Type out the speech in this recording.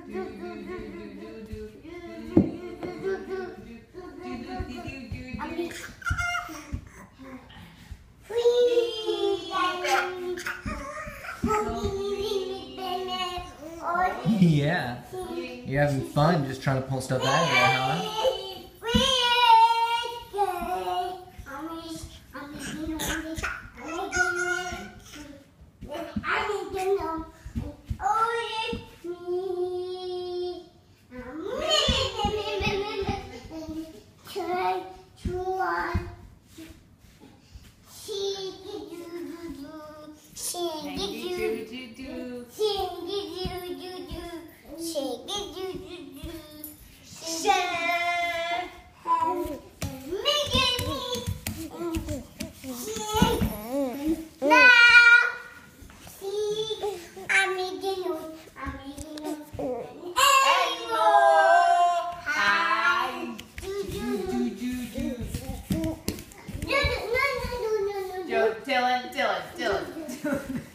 Yeah. You're having fun just trying to pull stuff out of there, huh? Dylan.